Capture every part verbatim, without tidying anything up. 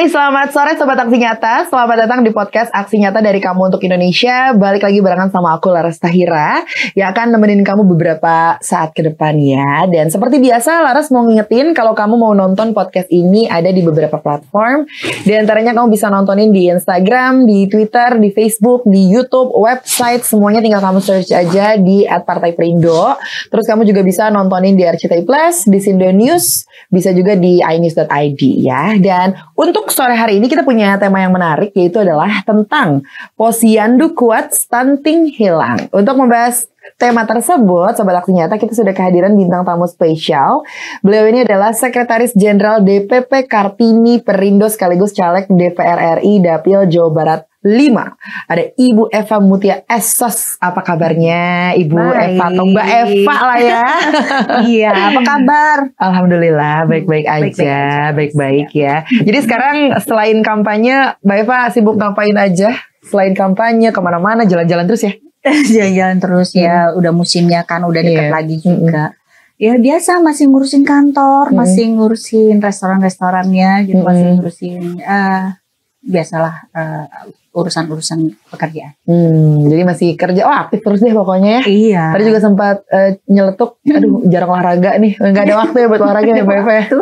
Hai, selamat sore Sobat Aksi Nyata. Selamat datang di podcast Aksi Nyata dari Kamu Untuk Indonesia. Balik lagi barengan sama aku, Laras Tahira, yang akan nemenin kamu beberapa saat ke depan ya. Dan seperti biasa, Laras mau ngingetin kalau kamu mau nonton podcast ini ada di beberapa platform. Di antaranya kamu bisa nontonin di Instagram, di Twitter, di Facebook, di YouTube, website. Semuanya tinggal kamu search aja di at partai perindo. Terus kamu juga bisa nontonin di R C T I Plus, di Sindo News, bisa juga di i news dot i d ya. Dan untuk sore hari ini kita punya tema yang menarik, yaitu adalah tentang posyandu kuat stunting hilang. Untuk membahas tema tersebut, Sobat Aksi Nyata, kita sudah kehadiran bintang tamu spesial. Beliau ini adalah Sekretaris Jenderal D P P Kartini Perindo sekaligus Caleg D P R R I Dapil Jawa Barat lima. Ada Ibu Eva Mutia Esos. Apa kabarnya Ibu Baik. Eva atau Mbak Eva lah ya? Iya, apa kabar? Alhamdulillah baik-baik aja, baik-baik ya. Jadi sekarang selain kampanye, Mbak Eva sibuk ngapain aja? Selain kampanye, kemana-mana, jalan-jalan terus ya? Jalan-jalan terus ya, Hmm. udah musimnya kan, udah dekat Iya. lagi juga. Ya biasa masih ngurusin kantor, Hmm. masih ngurusin restoran-restorannya gitu, Hmm. masih ngurusin eh biasalah eh, urusan-urusan pekerjaan. Hmm, jadi masih kerja, oh aktif terus deh pokoknya ya. Iya. Tadi juga sempat eh, nyeletuk, aduh jarang olahraga nih, nggak ada waktu ya buat olahraga ya Mbak Eva ya.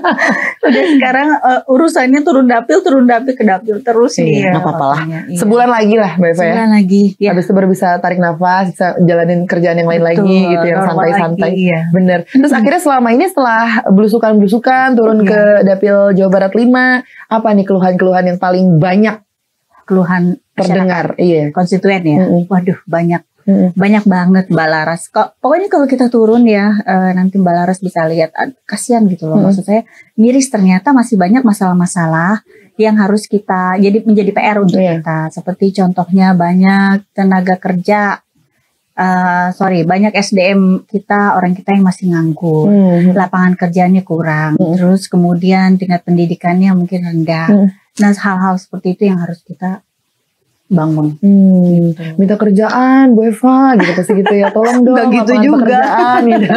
Udah sekarang eh, urusannya turun dapil, turun dapil ke dapil terus nih. Iya, ya, nggak apa-apa lah. waktunya. Iya. Sebulan lagi lah Mbak Eva ya. Sebulan lagi. Ya. Habis itu baru bisa tarik nafas, bisa jalanin kerjaan yang lain Betul, lagi gitu, yang normal santai-santai. lagi, iya. Bener. Terus akhirnya selama ini setelah belusukan-belusukan turun Iya. ke Dapil Jawa Barat lima, apa nih keluhan-keluhan yang paling banyak Keluhan terdengar? Iya. konstituen ya. Mm-mm. Waduh, banyak. Mm-mm. Banyak banget Mbak Laras. Kok pokoknya kalau kita turun ya, eh, nanti Mbak Laras bisa lihat, ah, kasihan gitu loh. Hmm. Maksud saya miris, ternyata masih banyak masalah-masalah yang harus kita jadi menjadi P R untuk Iya. kita. Seperti contohnya banyak tenaga kerja, eh, sorry, banyak S D M kita, orang kita yang masih nganggur. Hmm. Lapangan kerjanya kurang. Hmm. Terus kemudian tingkat pendidikannya mungkin rendah. Hmm. Nah, hal-hal seperti itu yang harus kita bangun. Hmm, minta kerjaan Bu Eva gitu pasti gitu ya, tolong dong Nggak gitu lapangan juga. pekerjaan gitu.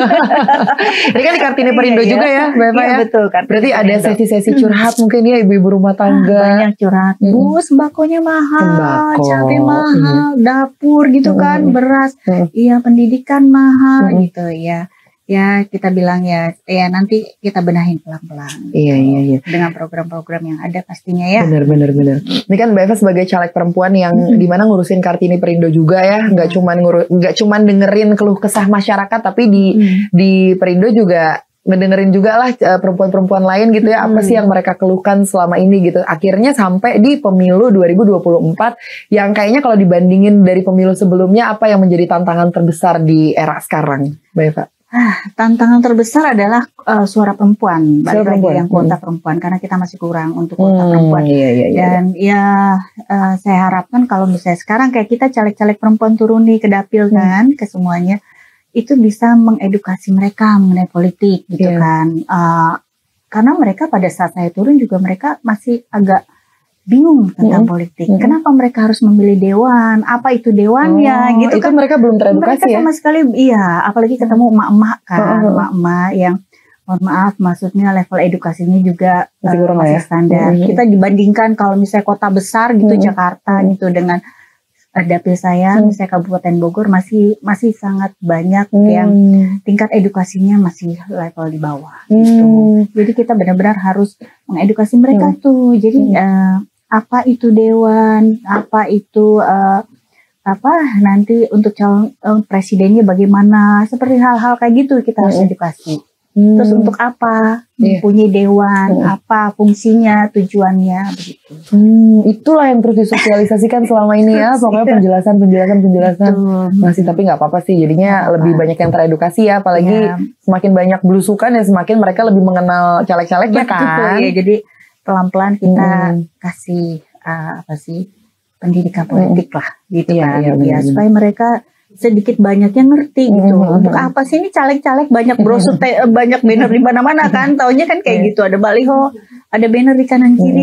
Ini kan di Kartini Perindo Iya, juga ya Bu Eva Iya, ya. betul kan. Berarti ada sesi-sesi curhat mungkin ya ibu-ibu rumah tangga. Banyak curhat. Mm-mm. Bu, sembakonya mahal, Sembako. cabai mahal, dapur gitu kan, Mm-mm. beras. Mm-mm. Iya, pendidikan mahal Mm-mm. gitu ya. Ya, kita bilang ya, ya nanti kita benahin pelan-pelan. Iya, iya, iya. Dengan program-program yang ada pastinya ya. Bener, bener, bener. Ini kan Mbak Eva sebagai caleg perempuan yang Mm-mm. dimana ngurusin Kartini Perindo juga ya, nggak cuman ngurus, nggak cuman dengerin keluh kesah masyarakat, tapi di Mm. di Perindo juga ngedengerin juga lah eh, perempuan-perempuan lain gitu ya, apa Hmm. sih yang mereka keluhkan selama ini gitu. Akhirnya sampai di pemilu dua ribu dua puluh empat yang kayaknya kalau dibandingin dari pemilu sebelumnya, apa yang menjadi tantangan terbesar di era sekarang, Mbak Eva? Tantangan terbesar adalah eh, suara perempuan, Suara balik lagi perempuan. yang kuota Hmm. perempuan, karena kita masih kurang untuk kuota Hmm, perempuan. iya, iya, iya. Dan ya eh, saya harapkan kalau misalnya sekarang kayak kita caleg-caleg perempuan turun nih ke dapil Hmm. kan, ke semuanya, itu bisa mengedukasi mereka mengenai politik gitu Iya. kan. Eh, karena mereka pada saat saya turun juga mereka masih agak bingung tentang Mm-mm. politik. Mm-mm. Kenapa mereka harus memilih dewan? Apa itu dewannya? Oh, gitu itu kan. mereka belum teredukasi Mereka ya? sama sekali, iya, apalagi ketemu emak-emak kan, Heeh. emak-emak yang mohon maaf, maksudnya level edukasinya juga Masih eh, kurang lah masih ya. standar. Mm-hmm. Kita dibandingkan kalau misalnya kota besar gitu, Mm-hmm. Jakarta Mm-hmm. gitu, dengan eh, dapil saya, Mm. misalnya Kabupaten Bogor masih masih sangat banyak Hmm. yang tingkat edukasinya masih level di bawah gitu. Hmm. Jadi kita benar-benar harus mengedukasi mereka Hmm. tuh. Jadi Hmm. eh, apa itu dewan, apa itu eh, apa nanti untuk calon eh, presidennya bagaimana, seperti hal-hal kayak gitu kita harus Hmm. edukasi. Hmm. Terus untuk apa Iya. mempunyai dewan, Hmm. apa fungsinya, tujuannya begitu. Hmm, itulah yang terus disosialisasikan selama ini ya, pokoknya Iya. penjelasan, penjelasan, penjelasan. Betul. Masih tapi nggak apa-apa sih, jadinya Nggak apa-apa. lebih banyak yang teredukasi ya, apalagi Ya, semakin banyak belusukan ya semakin mereka lebih mengenal caleg-calegnya betul, kan. ya, jadi pelan-pelan kita Hmm. kasih uh, apa sih pendidikan politik lah gitu Iya, kan iya, ya, benar-benar. supaya mereka sedikit banyaknya ngerti gitu. Hmm. Untuk apa sih ini caleg-caleg banyak brosur te- banyak banner di mana-mana kan, taunya kan kayak Iya. gitu, ada baliho, ada banner di kanan kiri.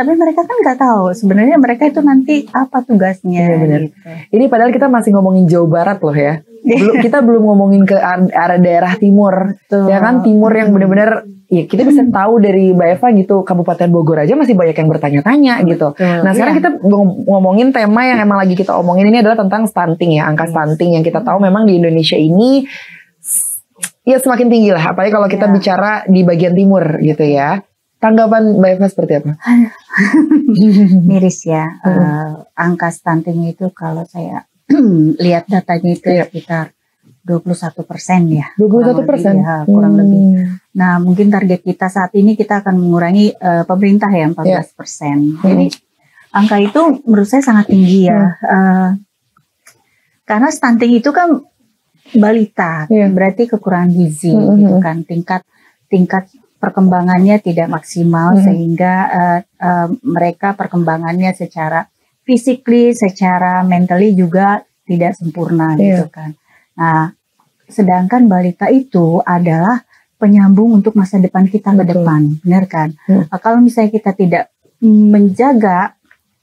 Tapi mereka kan nggak tahu sebenarnya mereka itu nanti apa tugasnya. Iya benar. Gitu. Ini padahal kita masih ngomongin Jawa Barat loh ya. Belum, kita belum ngomongin ke arah daerah timur. Betul. Ya kan timur yang benar-benar ya kita bisa tahu dari Mbak Eva gitu, Kabupaten Bogor aja masih banyak yang bertanya-tanya gitu. Betul, Nah sekarang iya. kita ngomongin tema yang emang lagi kita omongin ini adalah tentang stunting ya, angka Yes. stunting yang kita tahu memang di Indonesia ini ya semakin tinggi lah, apalagi kalau kita Ya. bicara di bagian timur gitu ya. Tanggapan Mbak Eva seperti apa? Miris ya. Hmm. Eh, angka stunting itu kalau saya lihat datanya itu Iya. sekitar dua puluh satu persen ya. dua puluh satu persen? Kurang lebih, ya, kurang Hmm. lebih. Nah, mungkin target kita saat ini kita akan mengurangi eh, pemerintah ya empat belas persen. Jadi angka itu menurut saya sangat tinggi ya. Eh, karena stunting itu kan balita, Iya. berarti kekurangan gizi Hmm. gitu kan. Tingkat tingkat perkembangannya tidak maksimal Hmm. sehingga eh, eh, mereka perkembangannya secara physically, secara mentally juga tidak sempurna Iya. gitu kan. Nah, sedangkan balita itu adalah penyambung untuk masa depan kita ke Betul. depan, benar kan? Hmm. Nah, kalau misalnya kita tidak menjaga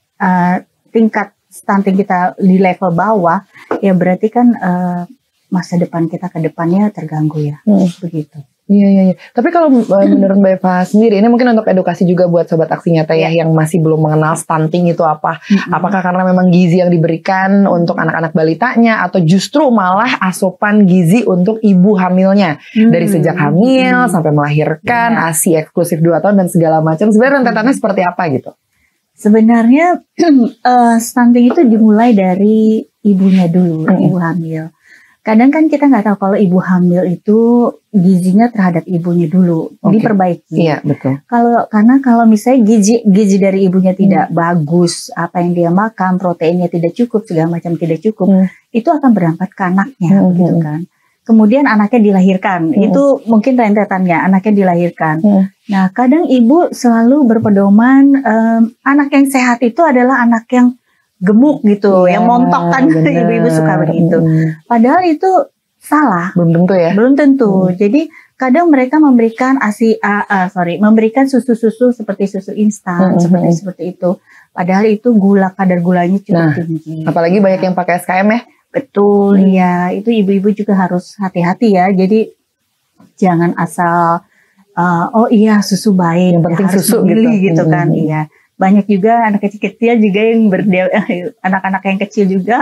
uh, tingkat stunting kita di level bawah, ya berarti kan uh, masa depan kita ke depannya terganggu ya, Hmm. begitu. Iya, iya, iya. Tapi kalau uh, menurut Mbak Eva sendiri, ini mungkin untuk edukasi juga buat Sobat Aksi Nyata ya, yang masih belum mengenal stunting itu apa. Mm-mm. Apakah karena memang gizi yang diberikan untuk anak-anak balitanya, atau justru malah asupan gizi untuk ibu hamilnya. Hmm. Dari sejak hamil Hmm. sampai melahirkan, Iya. A S I eksklusif dua tahun dan segala macam. Sebenarnya rentetannya seperti apa gitu? Sebenarnya eh, stunting itu dimulai dari ibunya dulu, Mm-mm. ibu hamil. Kadang kan kita nggak tahu kalau ibu hamil itu gizinya terhadap ibunya dulu Oke. diperbaiki. Iya, betul. Kalau karena kalau misalnya gizi gizi dari ibunya tidak bagus, apa yang dia makan, proteinnya tidak cukup, segala macam tidak cukup, Hmm. itu akan berdampak ke anaknya, Hmm, gitu hmm. kan. Kemudian anaknya dilahirkan, Hmm. itu mungkin rentetannya, anaknya dilahirkan. Hmm. Nah, kadang ibu selalu berpedoman em, anak yang sehat itu adalah anak yang gemuk gitu, Iya, yang montok kan, benar. ibu-ibu suka begitu. Hmm. Padahal itu salah. Belum tentu ya. Belum tentu. Hmm. Jadi kadang mereka memberikan asi, ah, ah, sorry, memberikan susu-susu seperti susu instan, Hmm, seperti hmm. seperti itu. Padahal itu gula kadar gulanya cukup Nah, tinggi. Apalagi banyak yang pakai S K M ya. Betul, Hmm. ya. Itu ibu-ibu juga harus hati-hati ya. Jadi jangan asal ah, oh iya susu baik, Yang penting ya, harus susu memilih gitu. gitu kan. Hmm. Iya. Banyak juga anak kecil-kecil juga yang berde anak-anak yang kecil juga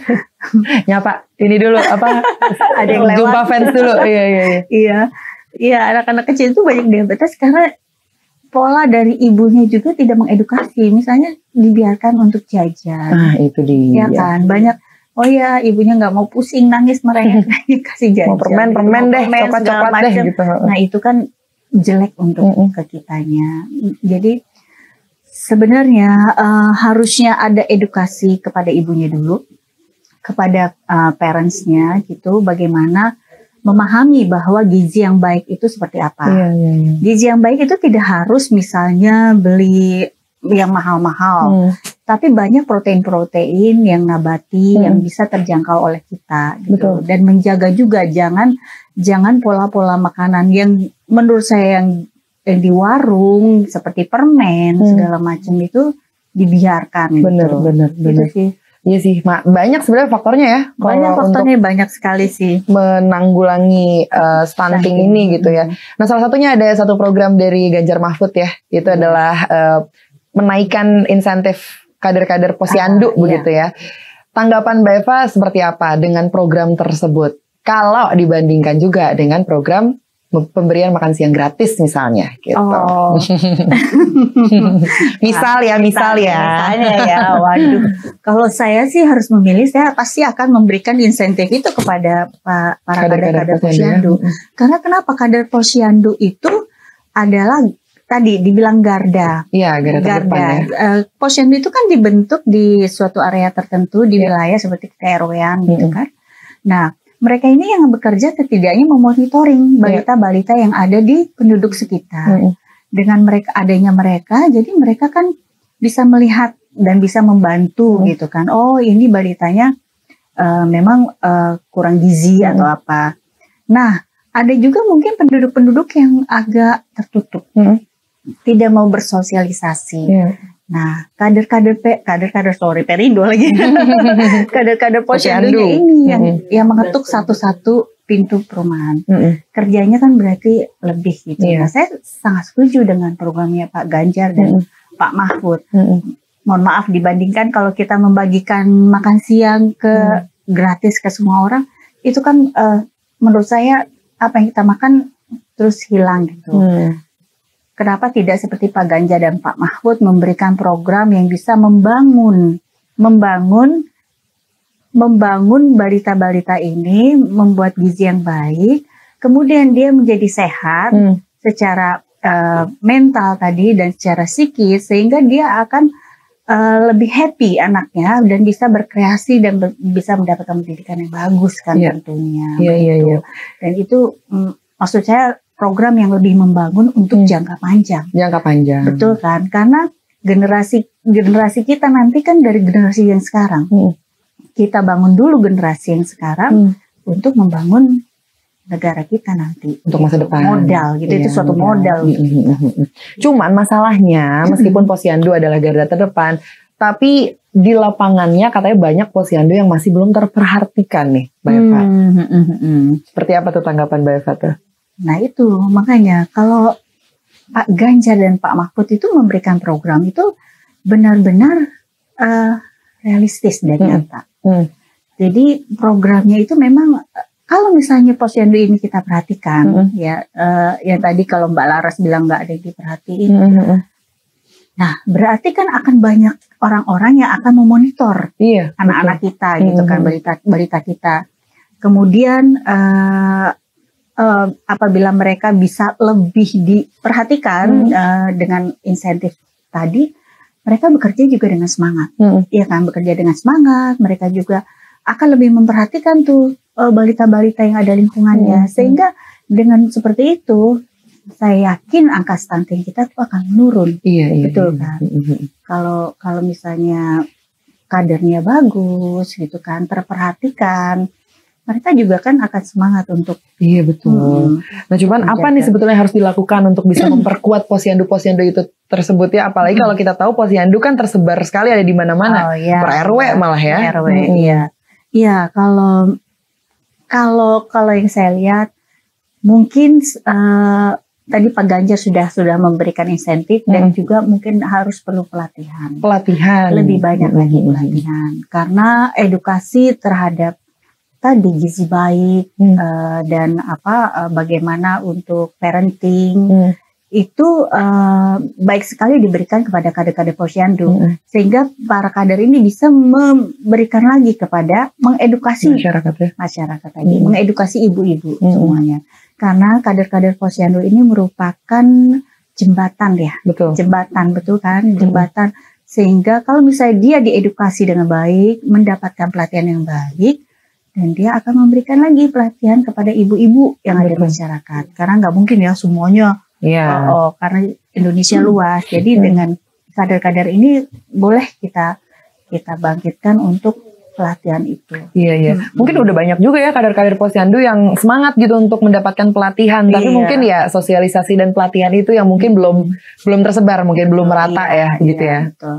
Nyapa ini dulu apa? ada yang lewat. Jumpa fans dulu. Iya, iya, iya. Iya, iya anak-anak kecil itu banyak diabetes karena pola dari ibunya juga tidak mengedukasi. Misalnya dibiarkan untuk jajan, Nah, itu dia. ya kan. Banyak, oh ya ibunya nggak mau pusing, nangis, merengek, kasih jajan. Mau permen, gitu. permen Mau deh, permen, segala coklat-coklat deh macam. gitu. Nah itu kan jelek untuk Mm-mm. ke kitanya. Jadi sebenarnya eh, harusnya ada edukasi kepada ibunya dulu, kepada eh, parentsnya gitu, bagaimana memahami bahwa gizi yang baik itu seperti apa. Iya, iya, iya. Gizi yang baik itu tidak harus misalnya beli yang mahal-mahal, Hmm. tapi banyak protein-protein yang nabati Hmm. yang bisa terjangkau oleh kita gitu. Betul. Dan menjaga juga jangan jangan pola-pola makanan yang menurut saya yang, yang di warung seperti permen Hmm. segala macam itu dibiarkan Bener, gitu. bener, Gitu bener. sih. Iya sih, Ma- banyak sebenarnya faktornya ya. kalau Banyak untuk faktornya banyak sekali sih. menanggulangi uh, stunting Stunting. ini gitu ya. Nah, salah satunya ada satu program dari Ganjar Mahfud ya. Itu Iya. adalah uh, menaikkan insentif kader-kader posyandu Ah, begitu ya. Tanggapan Mbak Eva seperti apa dengan program tersebut? Kalau dibandingkan juga dengan program pemberian makan siang gratis misalnya gitu. Oh. misal ya, misal ya. Misalnya ya, waduh. Kalau saya sih harus memilih, saya pasti akan memberikan insentif itu kepada pa- para kader-kader posyandu. ya. Karena kenapa kader posyandu itu adalah tadi dibilang garda. Iya, garda terdepan ya. Eh, posyandu itu kan dibentuk di suatu area tertentu di Iya. wilayah seperti K R W-an gitu Mm-mm. kan. Nah, mereka ini yang bekerja setidaknya memonitoring balita-balita yang ada di penduduk sekitar. Mm-mm. Dengan mereka adanya mereka, jadi mereka kan bisa melihat dan bisa membantu Hmm. gitu kan. Oh, ini balitanya eh, memang eh, kurang gizi Hmm. atau apa. Nah, ada juga mungkin penduduk-penduduk yang agak tertutup. Hmm. tidak mau bersosialisasi. Yeah. Nah, kader-kader pe, kader-kader sorry Perindo lagi, kader-kader Posyandu ini yang mm-hmm. yang mengetuk satu-satu pintu perumahan. Mm-hmm. Kerjanya kan berarti lebih gitu. Yeah. Nah, saya sangat setuju dengan programnya Pak Ganjar dan mm-hmm. Pak Mahfud. Mm-hmm. Mohon maaf dibandingkan kalau kita membagikan makan siang ke mm. gratis ke semua orang, itu kan uh, menurut saya apa yang kita makan terus hilang gitu. Mm. Kenapa tidak seperti Pak Ganjar dan Pak Mahfud memberikan program yang bisa membangun, membangun, membangun balita-balita ini, membuat gizi yang baik, kemudian dia menjadi sehat hmm. secara uh, mental tadi dan secara psikis, sehingga dia akan uh, lebih happy anaknya dan bisa berkreasi dan ber, bisa mendapatkan pendidikan yang bagus kan yeah. tentunya. Yeah, yeah, yeah. Dan itu um, maksud saya program yang lebih membangun untuk hmm. jangka panjang. Jangka panjang. Betul kan? Karena generasi generasi kita nanti kan dari generasi yang sekarang. Hmm. Kita bangun dulu generasi yang sekarang hmm. untuk membangun negara kita nanti. Untuk masa depan. Modal gitu. Iya, itu suatu modal. modal gitu. Cuman masalahnya meskipun Posyandu adalah garda terdepan, tapi di lapangannya katanya banyak Posyandu yang masih belum terperhatikan nih, Mbak Eva. Hmm, hmm, hmm, hmm. Seperti apa tuh tanggapan Mbak Eva tuh? Nah itu makanya kalau Pak Ganjar dan Pak Mahfud itu memberikan program itu benar-benar uh, realistis dan nyata. Hmm. Hmm. Jadi programnya itu memang kalau misalnya Posyandu ini kita perhatikan hmm. ya uh, yang tadi kalau Mbak Laras bilang nggak ada yang diperhatiin. Hmm. Nah berarti kan akan banyak orang-orang yang akan memonitor iya, anak-anak betul. kita gitu hmm. kan balita balita kita. Kemudian uh, Uh, apabila mereka bisa lebih diperhatikan hmm. uh, dengan insentif tadi, mereka bekerja juga dengan semangat, hmm. ya kan, bekerja dengan semangat. Mereka juga akan lebih memperhatikan tuh uh, balita-balita yang ada lingkungannya, hmm. sehingga dengan seperti itu, saya yakin angka stunting kita tuh akan menurun, iya, iya, betul iya. kan? Kalau kalau misalnya kadernya bagus, gitu kan, terperhatikan. Mereka juga kan akan semangat untuk iya betul. Hmm, nah cuman menjaga. Apa nih sebetulnya harus dilakukan untuk bisa memperkuat posyandu-posyandu itu tersebut ya, apalagi hmm. kalau kita tahu posyandu kan tersebar sekali ada di mana-mana, oh, ya, per R W ya, malah ya. R W, hmm. iya. Iya kalau kalau kalau yang saya lihat mungkin uh, tadi Pak Ganjar sudah sudah memberikan insentif hmm. dan juga mungkin harus perlu pelatihan. Pelatihan lebih banyak hmm. lagi pelatihan karena edukasi terhadap tadi gizi baik hmm. uh, dan apa uh, bagaimana untuk parenting hmm. itu uh, baik sekali diberikan kepada kader-kader Posyandu hmm. sehingga para kader ini bisa memberikan lagi kepada mengedukasi masyarakat ya? masyarakat tadi hmm. mengedukasi ibu-ibu hmm. semuanya karena kader-kader Posyandu ini merupakan jembatan ya betul. jembatan betul kan hmm. jembatan sehingga kalau misalnya dia diedukasi dengan baik mendapatkan pelatihan yang baik dan dia akan memberikan lagi pelatihan kepada ibu-ibu yang ada di masyarakat. Karena nggak mungkin ya semuanya. Yeah. Oh, oh, karena Indonesia hmm. luas. Jadi hmm. dengan kader-kader ini boleh kita kita bangkitkan untuk pelatihan itu. Iya, iya. Hmm. Mungkin udah banyak juga ya kader-kader Posyandu yang semangat gitu untuk mendapatkan pelatihan. Iya. Tapi mungkin ya sosialisasi dan pelatihan itu yang mungkin belum belum tersebar, mungkin belum merata iya, ya gitu iya, ya. Betul.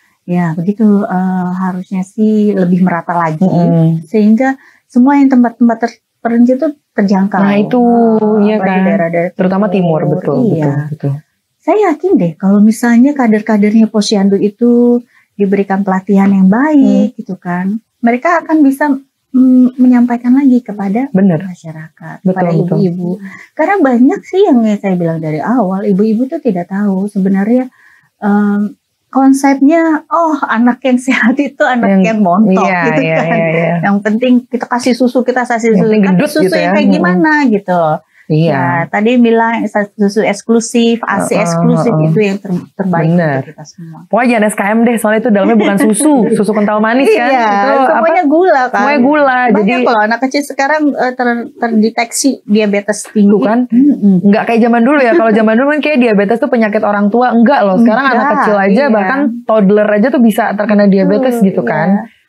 Ya begitu uh, harusnya sih lebih merata lagi mm. sehingga semua yang tempat-tempat ter terpencil itu terjangkau. Nah itu uh, ya kan, daerah-daerah terutama timur, betul, iya. betul, betul. Saya yakin deh kalau misalnya kader-kadernya Posyandu itu diberikan pelatihan yang baik, hmm. gitu kan, mereka akan bisa mm, menyampaikan lagi kepada Bener. masyarakat, betul, kepada ibu-ibu. Karena banyak sih yang saya bilang dari awal, ibu-ibu tuh tidak tahu sebenarnya. Um, konsepnya, oh anak yang sehat itu anak yang, yang montok iya, gitu iya, kan. Iya, iya. Yang penting kita kasih susu, kita kasih susu, gendut susu gitu yang ya. kayak gimana hmm. gitu. Iya. Ya, tadi bilang susu eksklusif, A S I uh, uh, eksklusif uh, uh. itu yang ter terbaik Bener. untuk kita semua. Pokoknya jangan S K M deh, soalnya itu dalamnya bukan susu, susu kental manis kan. Iya, itu semuanya apa? gula kan. Semuanya gula. Banyak jadi kalau anak kecil sekarang uh, ter terdeteksi diabetes tinggi. Tuh kan, mm-hmm. nggak kayak zaman dulu ya. Kalau zaman dulu kan kayak diabetes tuh penyakit orang tua, enggak loh. Sekarang enggak, anak kecil aja, iya. bahkan toddler aja tuh bisa terkena diabetes uh, gitu kan. Iya.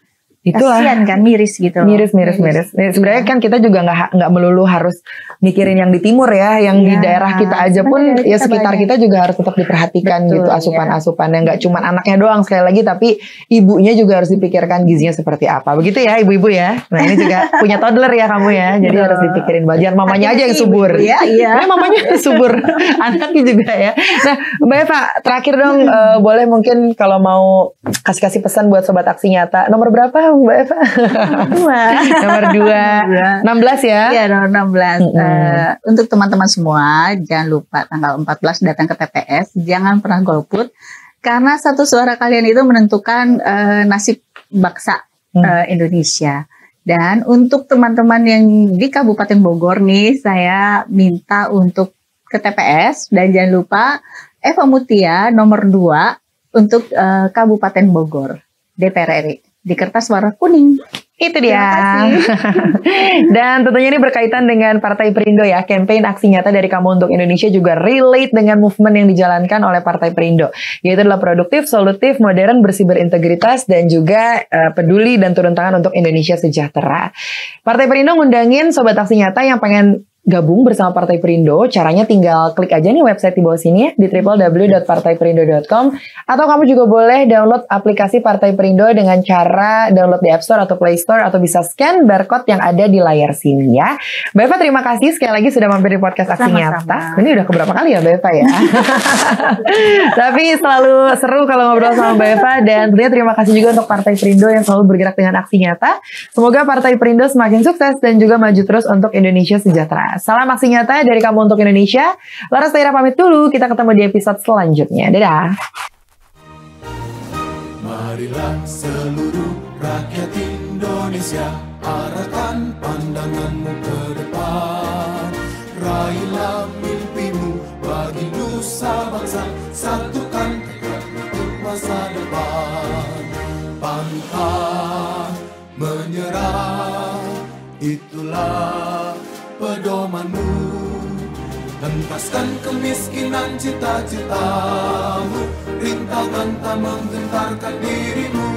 Itulah. Kasian kan, miris gitu loh. Miris, miris, miris. miris. Sebenarnya kan kita juga nggak nggak melulu harus mikirin yang di timur ya, yang ya, di daerah kita aja pun kita ya sekitar banyak. kita juga harus tetap diperhatikan. Betul, gitu asupan-asupan yang nggak cuma anaknya doang sekali lagi, tapi ibunya juga harus dipikirkan gizinya seperti apa. Begitu ya ibu-ibu ya. Nah ini juga punya toddler ya kamu ya, jadi harus dipikirin banget. Jangan mamanya aja yang subur. Iya, iya. Nah, mamanya subur, anaknya juga ya. Nah Mbak Eva, terakhir dong hmm. uh, boleh mungkin kalau mau kasih-kasih pesan buat Sobat Aksi Nyata. Nomor berapa Mbak Eva? Nomor dua. Nomor dua. enam belas ya? Iya, nomor enam belas. Mm-hmm. Uh, untuk teman-teman semua, jangan lupa tanggal empat belas datang ke T P S. Jangan pernah golput. Karena satu suara kalian itu menentukan uh, nasib bangsa uh, mm. Indonesia. Dan untuk teman-teman yang di Kabupaten Bogor nih, saya minta untuk ke T P S. Dan jangan lupa Eva Mutia nomor dua untuk uh, Kabupaten Bogor. D P R R I. Di kertas warna kuning. Itu dia. Dan tentunya ini berkaitan dengan Partai Perindo ya. Campaign Aksi Nyata dari Kamu untuk Indonesia juga relate dengan movement yang dijalankan oleh Partai Perindo. Yaitu adalah produktif, solutif, modern, bersih berintegritas, dan juga uh, peduli dan turun tangan untuk Indonesia sejahtera. Partai Perindo ngundangin Sobat Aksi Nyata yang pengen gabung bersama Partai Perindo. Caranya tinggal klik aja nih website di bawah sini ya, di w w w dot partai perindo dot com, atau kamu juga boleh download aplikasi Partai Perindo dengan cara download di App Store atau Play Store, atau bisa scan barcode yang ada di layar sini ya. Mbak Eva, terima kasih sekali lagi sudah mampir di podcast Aksi Nyata. Ini udah keberapa kali ya Mbak Eva ya? Tapi selalu seru kalau ngobrol sama Mbak Eva, dan tentunya terima kasih juga untuk Partai Perindo yang selalu bergerak dengan Aksi Nyata. Semoga Partai Perindo semakin sukses dan juga maju terus untuk Indonesia sejahtera. Salam Aksi Nyata dari Kamu untuk Indonesia. Laras Tahira pamit dulu. Kita ketemu di episode selanjutnya. Dadah. Marilah seluruh rakyat Indonesia, arahkan pandanganmu ke depan. Raihlah mimpimu bagi nusa bangsa, satukan tekad untuk masa depan. Pantang menyerah, itulah pedomanmu. Hentaskan kemiskinan cita-citamu, rintangan tak menggentarkan dirimu.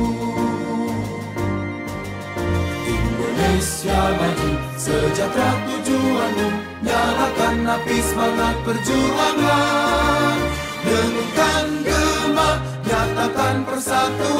Indonesia maju, sejahtera tujuanmu, nyalakan api semangat perjuangan. Denungkan gema, nyatakan persatuan.